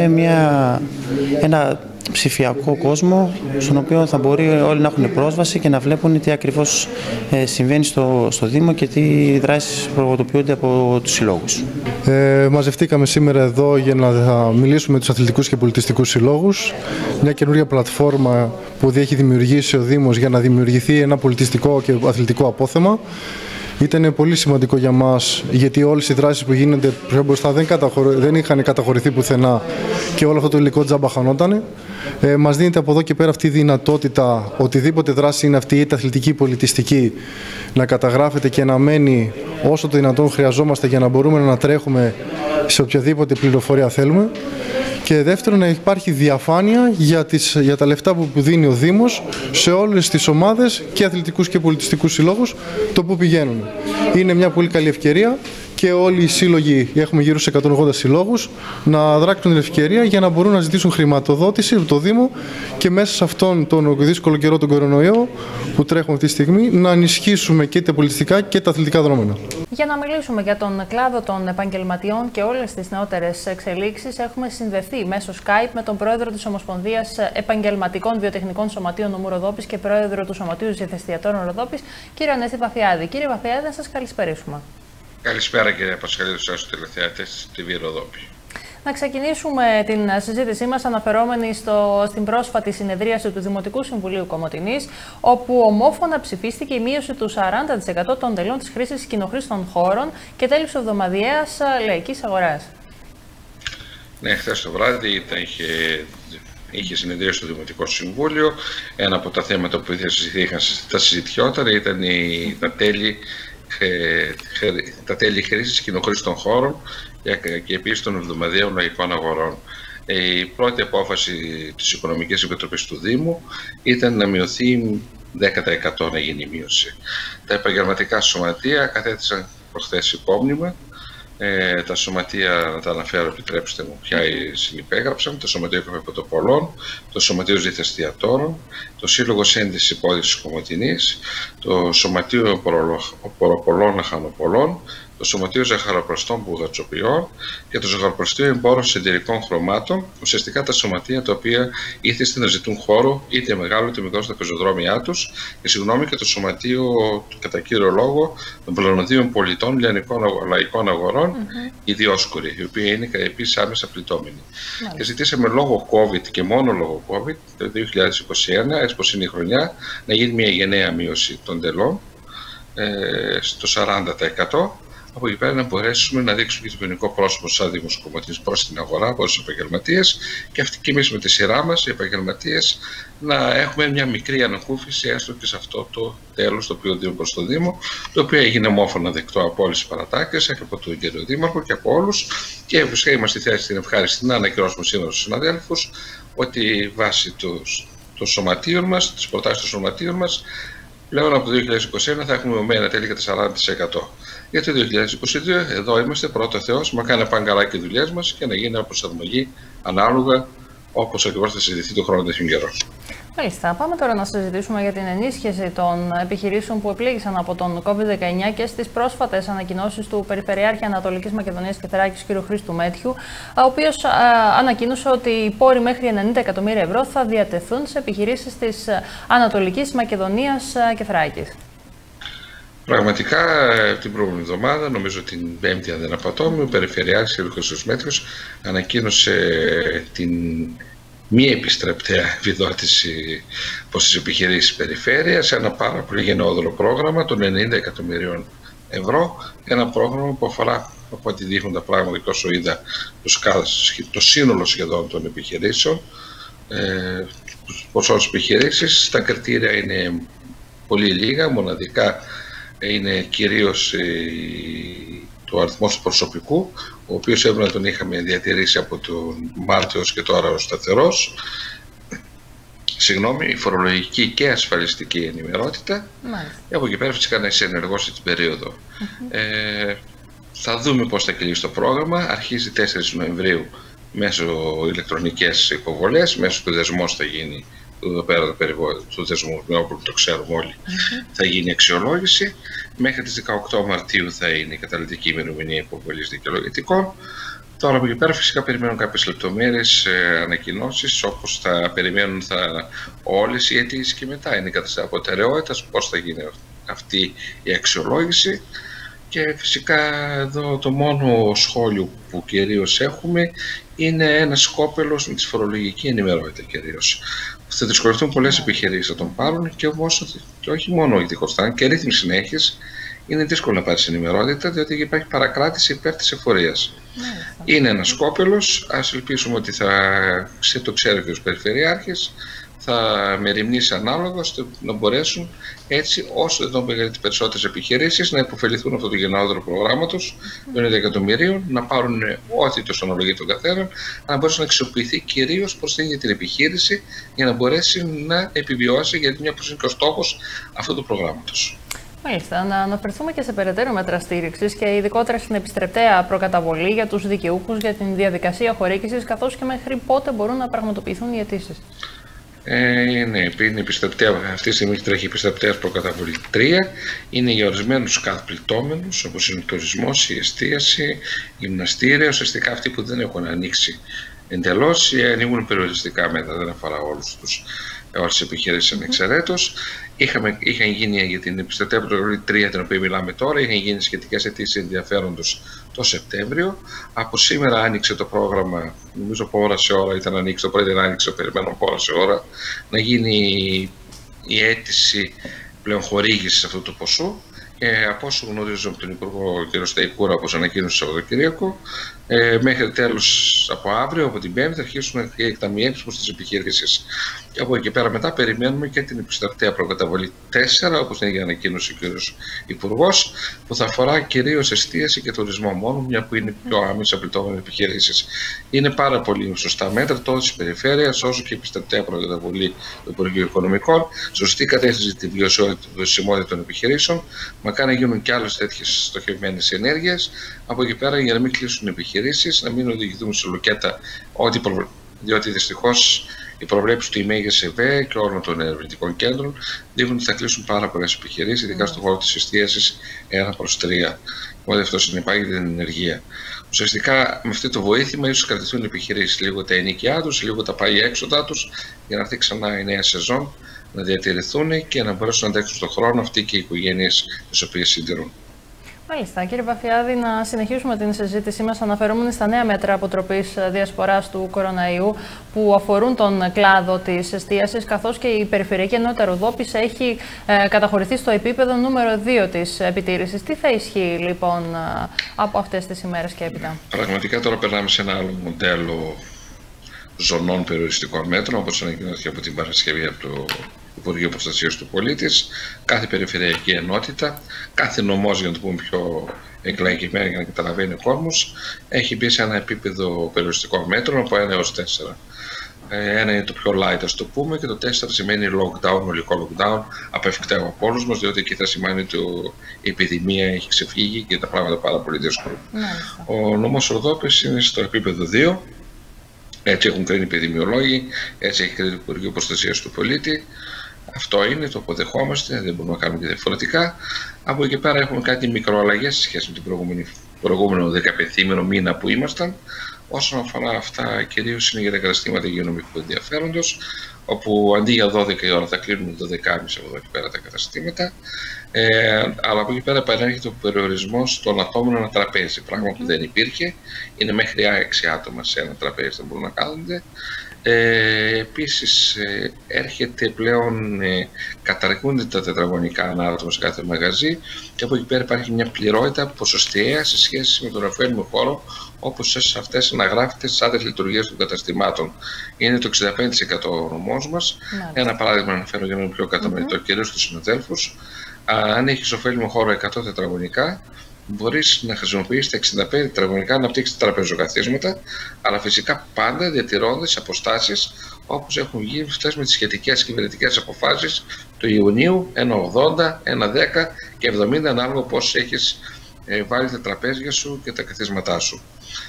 ένα ψηφιακό κόσμο στον οποίο θα μπορεί όλοι να έχουν πρόσβαση και να βλέπουν τι ακριβώς συμβαίνει στο Δήμο και τι δράσεις πραγματοποιούνται από τους συλλόγους. Μαζευτήκαμε σήμερα εδώ για να μιλήσουμε με τους αθλητικούς και πολιτιστικούς συλλόγους. Μια καινούργια πλατφόρμα που έχει δημιουργήσει ο Δήμος για να δημιουργηθεί ένα πολιτιστικό και αθλητικό απόθεμα. Ήταν πολύ σημαντικό για μας, γιατί όλες οι δράσεις που γίνονται πιο μπροστά δεν είχαν καταχωρηθεί πουθενά και όλο αυτό το υλικό τζάμπα χανότανε. Μας δίνεται από εδώ και πέρα αυτή η δυνατότητα, οτιδήποτε δράση είναι αυτή, είτε αθλητική ή πολιτιστική, να καταγράφεται και να μένει όσο το δυνατόν χρειαζόμαστε για να μπορούμε να τρέχουμε σε οποιαδήποτε πληροφορία θέλουμε. Και δεύτερον, να υπάρχει διαφάνεια για τα λεφτά που δίνει ο Δήμος σε όλες τις ομάδες και αθλητικούς και πολιτιστικούς συλλόγους, το που πηγαίνουν. Είναι μια πολύ καλή ευκαιρία και όλοι οι σύλλογοι, έχουμε γύρω σε 180 συλλόγους, να δράξουν την ευκαιρία για να μπορούν να ζητήσουν χρηματοδότηση από το Δήμο και μέσα σε αυτόν τον δύσκολο καιρό, τον κορονοϊό που τρέχουμε αυτή τη στιγμή, να ενισχύσουμε και τα πολιτιστικά και τα αθλητικά δρόμενα. Για να μιλήσουμε για τον κλάδο των επαγγελματιών και όλες τις νεότερες εξελίξεις, έχουμε συνδεθεί μέσω Skype με τον πρόεδρο της Ομοσπονδίας Επαγγελματικών Βιοτεχνικών Σωματείων νομού Ροδόπης και πρόεδρο του Σωματείου Ζηθεστιατόρων Ροδόπης, κύριο Ανέστη Παφιάδη. Κύριε Παφιάδη, να σας καλησπερίσουμε. Καλησπέρα κύριε Πασχαλίδου, στους τηλεθεατές της TV Ροδόπη. Να ξεκινήσουμε την συζήτησή μας αναφερόμενοι στην πρόσφατη συνεδρίαση του Δημοτικού Συμβουλίου Κομοτηνής, όπου ομόφωνα ψηφίστηκε η μείωση του 40% των τελών της χρήσης κοινοχρήστων χώρων και τέλους εβδομαδιαίας λαϊκής αγοράς. Ναι, χθες το βράδυ είχε συνεδρίαση στο Δημοτικό Συμβούλιο. Ένα από τα θέματα που θα συζητιόταν ήταν τα τέλη χρήσης κοινοχρήστων χώρων και επίσης των εβδομαδιαίων λαϊκών αγορών. Η πρώτη απόφαση της Οικονομικής Επιτροπής του Δήμου ήταν να μειωθεί 10% να γίνει η μείωση. Τα επαγγελματικά σωματεία κατέθεσαν προχθές υπόμνημα Τα σωματεία, να τα αναφέρω, επιτρέψτε μου, ποια συνυπέγραψαν: το Σωματείο Καφεποτοπολών, το Σωματείο Ζήθεστιατόρων, το Σύλλογο Ένδυσης Υπόδησης Κομοτηνής, το Σωματείο Ποροπολών Αχανοπολών, το Σωματείο Ζαχαροπλαστών Μπουγατσοποιών και το Ζαχαροπλαστείο Εμπόρων Συντηρικών Χρωμάτων, ουσιαστικά τα σωματεία τα οποία ήθιστε να ζητούν χώρο, είτε μεγάλο είτε μικρό, στα πεζοδρόμια τους, και το Σωματείο, κατά κύριο λόγο, των Πλανοδίων Πολιτών Λαϊκών Αγορών, οι Διόσκουροι, οι οποίοι είναι επίσης άμεσα πληττόμενοι. Και ζητήσαμε λόγω COVID και μόνο λόγω COVID, το 2021, έτσι πως είναι η χρονιά, να γίνει μια γενναία μείωση των τελών στο 40%. Από εκεί πέρα να μπορέσουμε να δείξουμε και το ποινικό πρόσωπο σαν Δήμος Κομοτηνής προς την αγορά, προς τους επαγγελματίες, και αυτοί και εμείς με τη σειρά μας, οι επαγγελματίες, να έχουμε μια μικρή ανακούφιση έστω και σε αυτό το τέλος το οποίο δίνουμε προς το Δήμο, το οποίο έγινε ομόφωνα δεκτό από όλες τις παρατάξεις, από τον κύριο Δήμαρχο και από όλους. Και φυσικά είμαστε στη θέση την ευχάριστη να ανακοινώσουμε σήμερα στους συναδέλφους ότι βάσει των σωματείων μας, τις προτάσεις των σωματείων μας, πλέον από το 2021 θα έχουμε μεμένα τέλη για το 40%. Για το 2022 εδώ είμαστε, πρώτο Θεός, μα κάνει πάνε καλά και οι δουλειές μας και να γίνει προσαρμογή ανάλογα όπως ακριβώς θα συζητηθεί το χρόνο τέτοιον καιρό. Μάλιστα. Πάμε τώρα να συζητήσουμε για την ενίσχυση των επιχειρήσεων που επλήγησαν από τον COVID-19 και στις πρόσφατες ανακοινώσεις του Περιφερειάρχη Ανατολικής Μακεδονίας και Θράκης κ. Χρήστου Μέτιου, ο οποίος ανακοίνωσε ότι οι πόροι μέχρι 90 εκατομμύρια ευρώ θα διατεθούν σε επιχειρήσεις της Ανατολικής Μακεδονίας και Θράκης. Πραγματικά την προηγούμενη εβδομάδα, νομίζω την Πέμπτη αν δεν απατώμε, ο Περιφερειάρχης κ. Χρήστος Μέτριος ανακοίνωσε την μη επιστρεπτέα επιδότηση προς τις επιχειρήσεις περιφέρειας σε ένα πάρα πολύ γενναιόδωρο πρόγραμμα των 90 εκατομμυρίων ευρώ. Ένα πρόγραμμα που αφορά, από ό,τι δείχνουν τα πράγματα και όσο είδα, το σύνολο σχεδόν των επιχειρήσεων, προς όλες τις επιχειρήσεις. Τα κριτήρια είναι πολύ λίγα, μοναδικά είναι κυρίως το αριθμός του προσωπικού, ο οποίος έπρεπε να τον είχαμε διατηρήσει από τον Μάρτιο και τώρα ως σταθερός. Η φορολογική και ασφαλιστική ενημερότητα. Από εκεί πέρα φυσικά να εισενεργώσει την περίοδο. Θα δούμε πώς θα κυλήσει το πρόγραμμα. Αρχίζει 4 Νοεμβρίου μέσω ηλεκτρονικές υποβολές, μέσω του δεσμός θα γίνει, εδώ πέρα του δεσμού, όπως το ξέρουμε όλοι, θα γίνει αξιολόγηση. Μέχρι τις 18 Μαρτίου θα είναι η καταληκτική ημερομηνία υποβολής δικαιολογητικών. Τώρα από εκεί πέρα φυσικά περιμένουν κάποιες λεπτομέρειες, ανακοινώσεις, όπως θα περιμένουν όλες οι αιτήσεις και μετά είναι κατά προτεραιότητας, πώς θα γίνει αυτή η αξιολόγηση. Και φυσικά εδώ το μόνο σχόλιο που κυρίως έχουμε είναι ένας σκόπελος με τη φορολογική ενημερότητα κυρίως. Θα δυσκολευτούν πολλές επιχειρήσεις να τον πάρουν και όμως και όχι μόνο ειδικός, θα είναι και ρύθμιση συνέχειας. Είναι δύσκολο να πάρει ενημερότητα, διότι υπάρχει παρακράτηση υπέρ της εφορίας. Είναι ένας σκόπελος, ας ελπίσουμε ότι το ξέρει και ο Περιφερειάρχης, θα μεριμνήσει ανάλογα ώστε να μπορέσουν έτσι όσο εδώ περισσότερες επιχειρήσεις να υποφεληθούν αυτό το γενναιόδωρο προγράμματος των 90 εκατομμυρίων, να πάρουν ό,τι το αναλογεί τον καθένα, αλλά να μπορέσει να αξιοποιηθεί κυρίως προς την ίδια την επιχείρηση για να μπορέσει να επιβιώσει, γιατί μια είναι και ο στόχος αυτού του προγράμματος. Μάλιστα. Να αναφερθούμε και σε περαιτέρω μέτρα στήριξης και ειδικότερα στην επιστρεπτέα προκαταβολή για τους δικαιούχους για την διαδικασία χορήγησης, καθώς και μέχρι πότε μπορούν να πραγματοποιηθούν οι αιτήσεις. Ναι, αυτή τη στιγμή τρέχει η επιστρεπτέα προκαταβολή 3. Είναι για ορισμένους καθπληττόμενους, όπως είναι ο τουρισμός, η εστίαση, γυμναστήρια, ουσιαστικά αυτοί που δεν έχουν ανοίξει εντελώς ή ανοίγουν περιοριστικά μέτρα, δεν αφορά όλες τις επιχειρήσεις ανεξαιρέτως. Είχαν γίνει για την επιστρεπτέα προκαταβολή 3, την οποία μιλάμε τώρα, είχαν γίνει σχετικές αιτήσεις ενδιαφέροντος το Σεπτέμβριο. Από σήμερα άνοιξε το πρόγραμμα, νομίζω από ώρα σε ώρα ήταν ανοίξει, το πρωί δεν άνοιξε, περιμένω από ώρα σε ώρα, να γίνει η αίτηση πλέον χορήγησης αυτού του ποσού. Από όσο γνωρίζω από τον Υπουργό κ. Σταϊκούρα, όπως ανακοίνωσε το Σαββατοκύριακο, Μέχρι τέλος από αύριο, από την Πέμπτη, θα αρχίσουν οι εκταμιεύσεις προς τις επιχειρήσεις. Και από εκεί πέρα μετά περιμένουμε και την επιστρεπτέα προκαταβολή 4, όπως έγινε ανακοίνωση ο κ. Υπουργός, που θα αφορά κυρίως εστίαση και τουρισμό μόνο, μια που είναι πιο άμεσα πληττόμενες επιχειρήσεις. Είναι πάρα πολύ σωστά μέτρα τόσο της περιφέρειας όσο και η επιστρεπτέα προκαταβολή του Υπουργείου Οικονομικών. Σωστή κατεύθυνση τη βιωσιμότητα των επιχειρήσεων. Μακάρι να γίνουν και άλλες τέτοιες στοχευμένες ενέργειες. Από εκεί πέρα, για να μην κλείσουν επιχειρήσεις, να μην οδηγηθούμε σε λουκέτα, διότι δυστυχώς οι προβλέψεις του ΙΜΕΓΕΣ ΕΒΕ και όλων των ερευνητικών κέντρων δείχνουν ότι θα κλείσουν πάρα πολλές επιχειρήσεις, ειδικά στον χώρο της εστίασης 1/3. Οπότε αυτό συνεπάγεται την ενεργεία. Ουσιαστικά με αυτό το βοήθημα ίσως κρατηθούν οι επιχειρήσεις, λίγο τα ενοικιά τους, λίγο τα πάγια έξοδά τους, για να έρθει ξανά η νέα σεζόν, να διατηρηθούν και να μπορέσουν να αντέξουν στον χρόνο αυτοί και οι οικογένειες τις οποίες συντηρούν. Μάλιστα. Κύριε Παφιάδη, να συνεχίσουμε την συζήτησή μας αναφερόμενοι στα νέα μέτρα αποτροπής διασποράς του κοροναϊού που αφορούν τον κλάδο της εστίασης, καθώς και η Περιφερειακή Ενότητα Ροδόπης έχει καταχωρηθεί στο επίπεδο νούμερο 2 της επιτήρησης. Τι θα ισχύει λοιπόν από αυτές τις ημέρες και έπειτα? Πραγματικά τώρα περνάμε σε ένα άλλο μοντέλο ζωνών περιοριστικών μέτρων, όπως ανακοινώθηκε από την Παρασκευή από το Υπουργείο Προστασίας του Πολίτη, κάθε περιφερειακή ενότητα, κάθε νομός, για να το πούμε πιο εκλαϊκημένα για να καταλαβαίνει ο κόσμος, έχει μπει σε ένα επίπεδο περιοριστικών μέτρων από 1 έως 4. Ένα είναι το πιο light, ας το πούμε, και το 4 σημαίνει lockdown, ολικό lockdown, απευκταίο από όλους μας, διότι εκεί θα σημαίνει ότι η επιδημία έχει ξεφύγει και τα πράγματα πάρα πολύ δύσκολα. Ο νόμος Ροδόπης είναι στο επίπεδο 2. Έτσι έχουν κρίνει οι επιδημιολόγοι, έτσι έχει κρίνει το Υπουργείο Προστασίας του Πολίτη. Αυτό είναι, το αποδεχόμαστε, δεν μπορούμε να κάνουμε και διαφορετικά. Από εκεί πέρα έχουμε κάτι μικροαλλαγές σε σχέση με την προηγούμενο 15ήμηνο μήνα που ήμασταν. Όσον αφορά αυτά, κυρίως είναι για τα καταστήματα υγειονομικού ενδιαφέροντος, όπου αντί για 12 η ώρα θα κλείνουν 12.30 από εδώ και πέρα τα καταστήματα. Αλλά από εκεί πέρα επανέρχεται ο περιορισμός των ατόμων ένα τραπέζι, πράγμα που δεν υπήρχε. Είναι μέχρι 6 άτομα σε ένα τραπέζι θα μπορούν να κάθονται. Επίσης έρχεται πλέον, καταργούνται τα τετραγωνικά ανάτομα σε κάθε μαγαζί και από εκεί πέρα υπάρχει μια πληρότητα ποσοστιαία σε σχέση με τον ωφέλιμο χώρο, όπως σε αυτές αναγράφεται στις άδειες λειτουργίας των καταστημάτων. Είναι το 65% ο νομός μας. Ένα παράδειγμα αναφέρω για να είναι πιο κατανοητό, κυρίως στους συναδέλφους. Αν έχεις ωφέλιμο χώρο 100 τετραγωνικά, μπορείς να χρησιμοποιήσεις τα 65 τετραγωνικά να αναπτύξεις τραπεζοκαθίσματα, αλλά φυσικά πάντα διατηρώντας αποστάσεις όπως έχουν γίνει αυτές με τις σχετικές κυβερνητικές αποφάσεις του Ιουνίου, 1,80, 1,10 και 70, ανάλογα πώς έχεις βάλει τα τραπέζια σου και τα καθίσματά σου.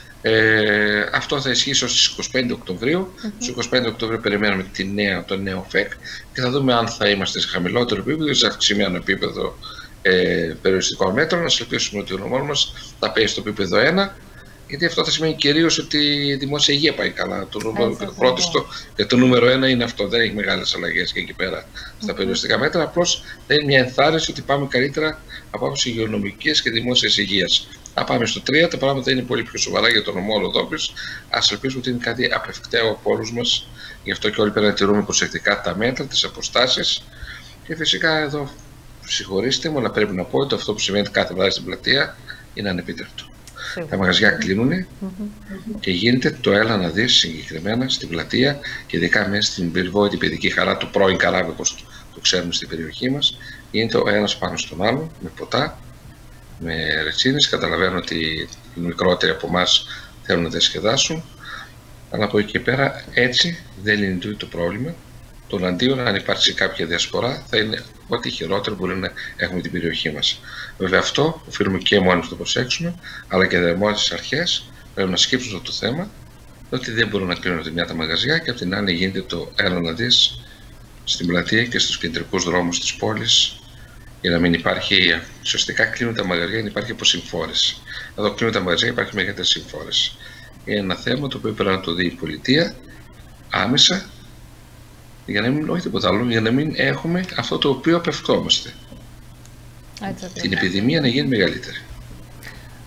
Αυτό θα ισχύσει ως τις 25 Οκτωβρίου. Στις 25 Οκτωβρίου περιμένουμε το νέο ΦΕΚ και θα δούμε αν θα είμαστε σε χαμηλότερο επίπεδο ή σε αυξημένο επίπεδο περιοριστικών μέτρων. Να ελπίσουμε ότι ο νομός μας θα πέσει στο επίπεδο 1, γιατί αυτό θα σημαίνει κυρίως ότι η δημόσια υγεία πάει καλά. Το πρώτο και το νούμερο 1 είναι αυτό. Δεν έχει μεγάλες αλλαγές και εκεί πέρα στα περιοριστικά μέτρα. Απλώς θα είναι μια ενθάρρυνση ότι πάμε καλύτερα από άποψη υγειονομικής και δημόσιας υγείας. Αν πάμε στο 3, τα πράγματα είναι πολύ πιο σοβαρά για τον νομό Ροδόπης. Ας ελπίσουμε ότι είναι κάτι απευκταίο από όλους μας. Γι' αυτό και όλοι πρέπει να τηρούμε προσεκτικά τα μέτρα, τις αποστάσεις. Και φυσικά εδώ, συγχωρήστε μου, αλλά πρέπει να πω ότι αυτό που συμβαίνει κάθε βράδυ στην πλατεία είναι ανεπίτρεπτο. Τα μαγαζιά κλείνουν και γίνεται το έλα να δεις συγκεκριμένα στην πλατεία και ειδικά μέσα στην περιβόητη παιδική χαρά του πρώην Καράβη, όπως το ξέρουμε στην περιοχή μας. Γίνεται ο ένας πάνω στον άλλο με ποτά, με ρετσίνες. Καταλαβαίνω ότι οι μικρότεροι από εμάς θέλουν να διασκεδάσουν, αλλά από εκεί και πέρα έτσι δεν λύνει το πρόβλημα. Τον αντίον, αν υπάρξει κάποια διασπορά, θα είναι ό,τι χειρότερο μπορεί να έχουμε την περιοχή μας. Βέβαια, αυτό οφείλουμε και μόνοι να το προσέξουμε, αλλά και οι δημόσιες αρχές πρέπει να σκύψουν αυτό το θέμα, ότι δεν μπορούν να κλείνουν από τη μια τα μαγαζιά και από την άλλη γίνεται το έλα να δεις στην πλατεία και στους κεντρικούς δρόμους της πόλης, για να μην υπάρχει. Ουσιαστικά κλείνουν τα μαγαζιά, δεν υπάρχει αποσυμφόρηση. Εδώ κλείνουν τα μαγαζιά, υπάρχει μεγαλύτερη συμφόρηση. Είναι ένα θέμα το οποίο πρέπει να το δει η πολιτεία άμεσα. Για να μην, όχι τίποτα άλλο, για να μην έχουμε αυτό το οποίο απευκόμαστε. Την επιδημία να γίνει μεγαλύτερη.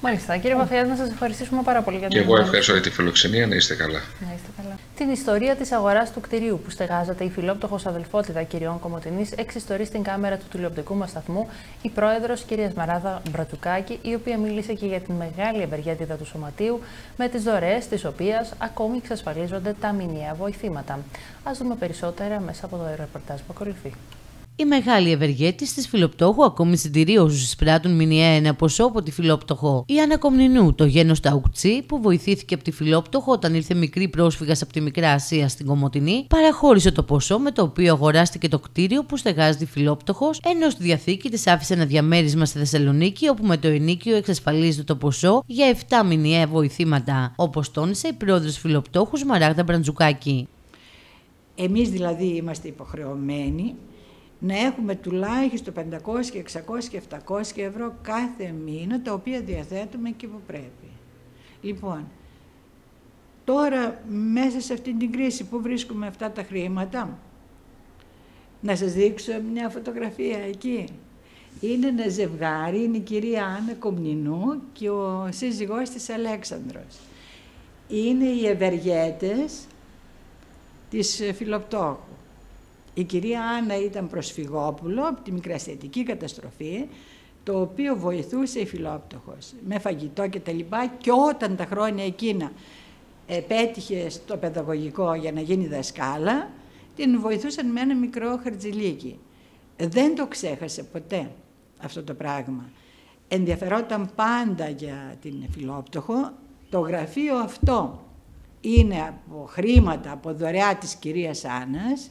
Μάλιστα. Κύριε Βαφιάδη, να σας ευχαριστήσουμε πάρα πολύ για την Και εγώ ευχαριστώ για τη φιλοξενία. Να είστε καλά. Να είστε καλά. Την ιστορία της αγοράς του κτηρίου που στεγάζεται η φιλόπτωχος αδελφότητα κυριών Κομοτηνής εξιστορεί στην κάμερα του τηλεοπτικού μας σταθμού η πρόεδρος κυρία Μαράδα Μπρατσουκάκη, η οποία μίλησε και για την μεγάλη ευεργέτητα του σωματείου με τις δωρεές της οποίας ακόμη εξασφαλίζονται τα μηνιαία βοηθήματα. Ας δούμε περισσότερα μέσα από το ρεπορτάζ που ακολουθεί. Η μεγάλη ευεργέτης της Φιλοπτώχου ακόμη συντηρεί όσους εισπράττουν μηνιαία ένα ποσό από τη Φιλόπτωχο. Η Άννα Κομνηνού, το γένος Ταουκτσί, που βοηθήθηκε από τη Φιλόπτωχο όταν ήρθε μικρή πρόσφυγας από τη Μικρά Ασία στην Κομοτηνή, παραχώρησε το ποσό με το οποίο αγοράστηκε το κτίριο που στεγάζει τη Φιλόπτωχος, ενώ στη διαθήκη της άφησε ένα διαμέρισμα στη Θεσσαλονίκη, όπου με το ενοίκιο εξασφαλίζεται το ποσό για 7 μηνιαία βοηθήματα, όπως τόνισε η πρόεδρος Φιλοπτώχου Μαράγδα Μπραντζουκάκη. Εμείς δηλαδή είμαστε υποχρεωμένοι να έχουμε τουλάχιστον 500, 600 και 700 ευρώ κάθε μήνα, τα οποία διαθέτουμε εκεί που πρέπει. Λοιπόν, τώρα μέσα σε αυτή την κρίση που βρίσκουμε αυτά τα χρήματα, να σας δείξω μια φωτογραφία εκεί. Είναι ένα ζευγάρι, είναι η κυρία Άννα Κομνηνού και ο σύζυγός της Αλέξανδρος. Είναι οι ευεργέτες της Φιλοπτώχου. Η κυρία Άννα ήταν προσφυγόπουλο από τη μικρασιατική καταστροφή, το οποίο βοηθούσε η Φιλόπτωχος με φαγητό και τα λοιπά, και όταν τα χρόνια εκείνα πέτυχε στο παιδαγωγικό για να γίνει δασκάλα, την βοηθούσαν με ένα μικρό χαρτζηλίκι. Δεν το ξέχασε ποτέ αυτό το πράγμα. Ενδιαφερόταν πάντα για την Φιλόπτωχο. Το γραφείο αυτό είναι από χρήματα, από δωρεά της κυρίας Άννας.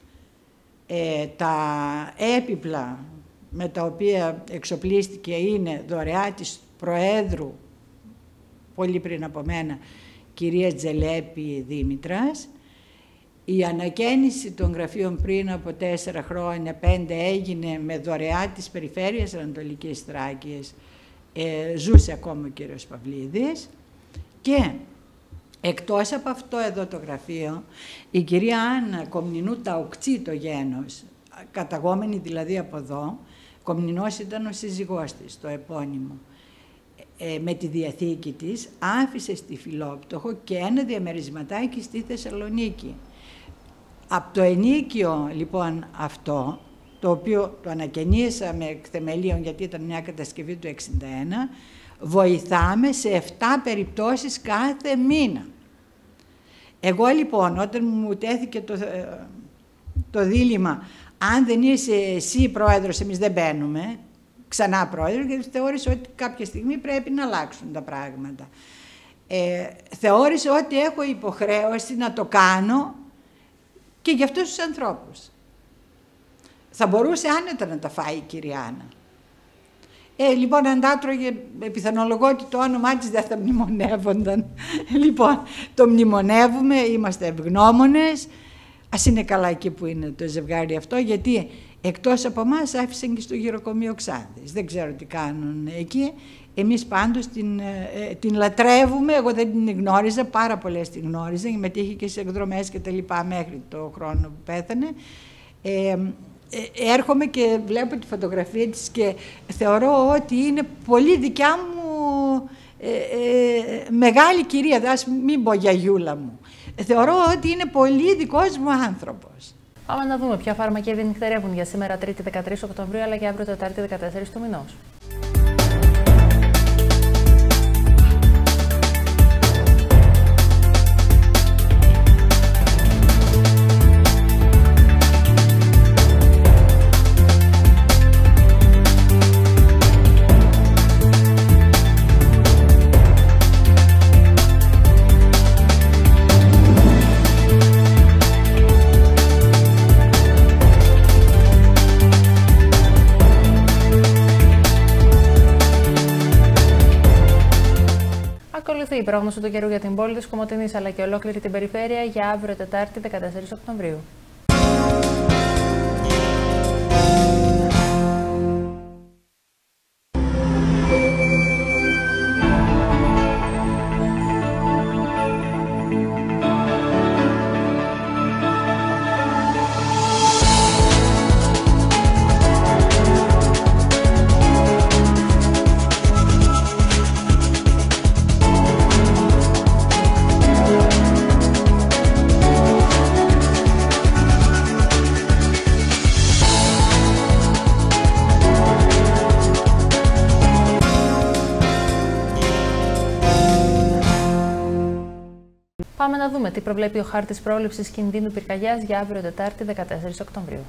Τα έπιπλα με τα οποία εξοπλίστηκε είναι δωρεά της Προέδρου, πολύ πριν από μένα, κυρία Τζελέπη Δήμητρας. Η ανακαίνιση των γραφείων πριν από 4 χρόνια, 5, έγινε με δωρεά της Περιφέρειας Ανατολικής Θράκης. Ζούσε ακόμα ο κύριος Παυλίδης. Και εκτός από αυτό εδώ το γραφείο, η κυρία Άννα Κομνηνού Ταουκτσί, το γένος, καταγόμενη δηλαδή από εδώ, Κομνηνός ήταν ο σύζυγός της, το επώνυμο, με τη διαθήκη της άφησε στη Φιλόπτωχο και ένα διαμερισματάκι στη Θεσσαλονίκη. Από το ενοίκιο λοιπόν αυτό, το οποίο το ανακαινήσαμε εκ θεμελίων γιατί ήταν μια κατασκευή του 1961, βοηθάμε σε 7 περιπτώσεις κάθε μήνα. Εγώ λοιπόν, όταν μου τέθηκε το δίλημμα, αν δεν είσαι εσύ πρόεδρος, εμείς δεν μπαίνουμε, ξανά πρόεδρος, γιατί θεώρησα ότι κάποια στιγμή πρέπει να αλλάξουν τα πράγματα. Θεώρησα ότι έχω υποχρέωση να το κάνω και για αυτούς τους ανθρώπους. Θα μπορούσε άνετα να τα φάει η κυρία Άννα. Λοιπόν, αν τα άτρωγε, πιθανολογώ ότι το όνομά της δεν θα μνημονεύονταν. Λοιπόν, το μνημονεύουμε, είμαστε ευγνώμονες. Ας είναι καλά εκεί που είναι το ζευγάρι αυτό, γιατί εκτός από εμάς άφησαν και στο γυροκομείο Ξάνθης. Δεν ξέρω τι κάνουν εκεί. Εμείς πάντως την λατρεύουμε. Εγώ δεν την γνώριζα, πάρα πολλές την γνώριζαν, μετήχε και σε εκδρομές και τα λοιπά μέχρι το χρόνο που πέθανε. Έρχομαι και βλέπω τη φωτογραφία της και θεωρώ ότι είναι πολύ δικιά μου μεγάλη κυρία, ας μην πω γιαγιούλα μου. Θεωρώ ότι είναι πολύ δικός μου άνθρωπος. Πάμε να δούμε ποια φάρμακα νυχτερεύουν για σήμερα 3η 13 Οκτωβρίου αλλά και αύριο Τετάρτη 14 του μηνός. Η πρόγνωση του καιρού για την πόλη της Κομοτηνής αλλά και ολόκληρη την περιφέρεια για αύριο Τετάρτη 14 Οκτωβρίου. Πάμε να δούμε τι προβλέπει ο χάρτης πρόληψης κινδύνου πυρκαγιάς για αύριο Τετάρτη 14 Οκτωβρίου.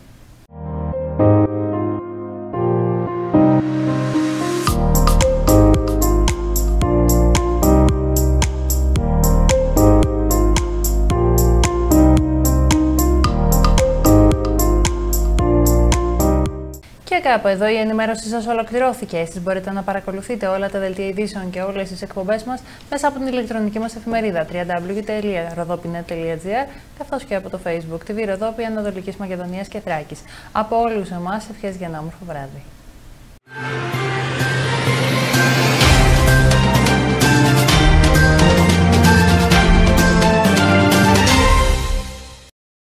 Και κάπου εδώ η ενημέρωση σας ολοκληρώθηκε. Εσείς μπορείτε να παρακολουθείτε όλα τα δελτία ειδήσεων και όλες τις εκπομπές μας μέσα από την ηλεκτρονική μας εφημερίδα www.rodopinet.gr καθώς και από το Facebook TV Ροδόπη Ανατολικής Μακεδονίας και Θράκης. Από όλους εμάς, ευχές για ένα όμορφο βράδυ.